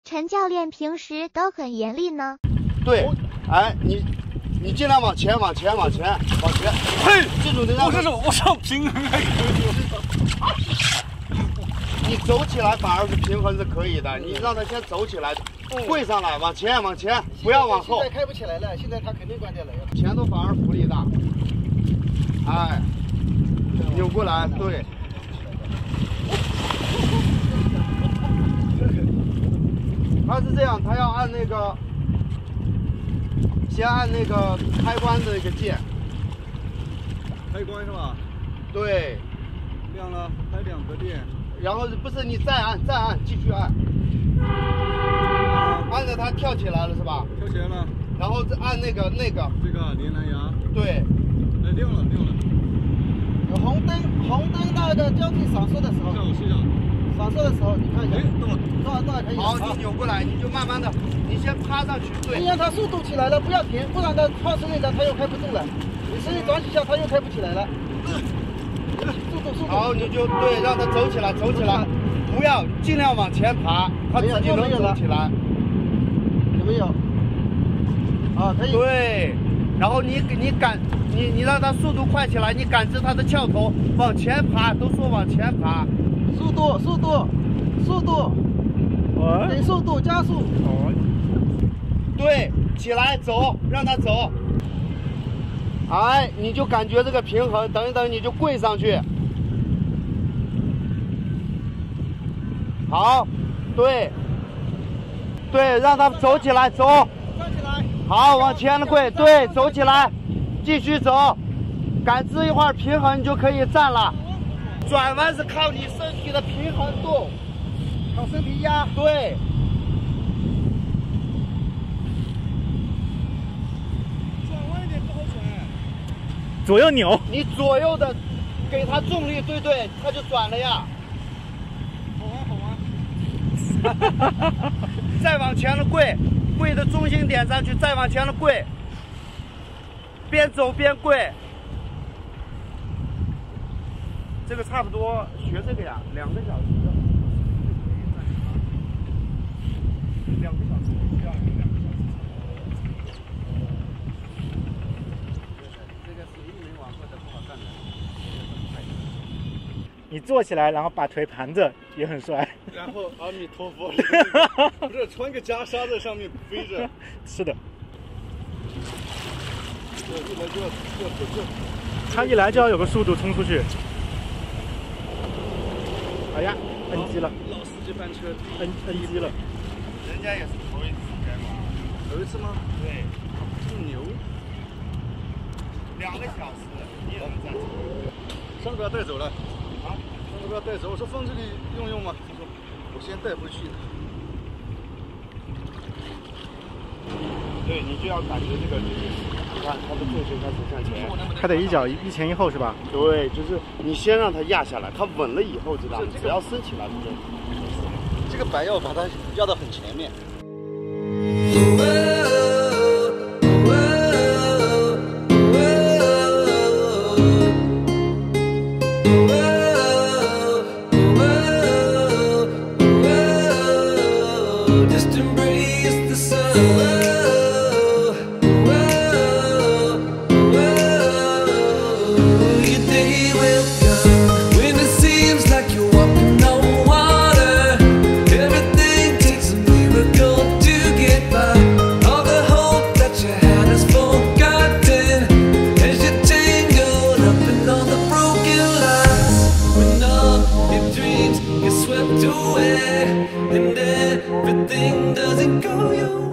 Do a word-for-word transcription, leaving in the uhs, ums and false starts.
陈教练平时都很严厉呢？ 对，哎，你你尽量往前，往前，往前，往前。嘿，这种的让我是我上平衡还可以。 你走起来反而是平衡是可以的，你让他先走起来，跪上来，往前，往前，不要往后。 现在开不起来了，现在他肯定关掉了。 前头反而浮力大。哎，扭过来，对。他是这样，他要按那个，先按那个开关的那个键。 开关是吧？ 对。 亮了，开两个电。 然后不是你再按，再按，继续按。按着它跳起来了是吧？ 跳起来了。 然后再按那个那个。 这个连蓝牙。 对。 哎，亮了，亮了。 有红灯，红灯到一个交替闪烁的时候。 让我试一下。 闪烁的时候，你看一下。 哎，动了， 动了，动了，可以。 好，你扭过来，你就慢慢的，你先趴上去，对。 你让它速度起来了，不要停，不然它放手一下，它又开不动了。你使劲转几下，它又开不起来了。速度，速度。 好，你就对，让它走起来，走起来，不要尽量往前爬，它自己能走起来。 有没有？啊，可以。 对，然后你你感你你让它速度快起来，你感知它的翘头往前爬，都说往前爬。 速度，速度，速度，给速度加速。 对，起来走，让它走。哎，你就感觉这个平衡，等一等你就跪上去。好，对，对，让它走起来，走。 站起来。 好，往前的跪，对，走起来，继续走，感知一会儿平衡，你就可以站了。转弯是靠你身体的平衡度， 靠身体压。 对。 转弯一点不好转。 左右扭。 你左右的给它重力，对对，它就转了呀。 好玩好玩。 再往前的跪，跪的中心点上去，再往前的跪，边走边跪。这个差不多学这个呀，两个小时。两个小时需要两个小时。这个是一没玩过的不好干的。 你坐起来，然后把腿盘着，也很帅。 然后阿弥陀佛，不是穿个袈裟在上面飞着。 是的。 这一来就要就要就他一来就要有个速度冲出去。哎呀，摁机了！ 老司机翻车， 摁摁机了。 人家也是头一次开嘛。 头一次吗？ 对。 这么牛。 两个小时，你也能站起来。 上次不要带走了。啊？上次不要带走，我说放这里用用嘛。他说我先带回去。 对，你就要感觉这个，就是你看它的重心开始向前， 它得一脚一前一后是吧？ 对，就是你先让它压下来，它稳了以后知道，只要升起来就。 这个板要把它压到很前面。 Away, and everything doesn't go your way.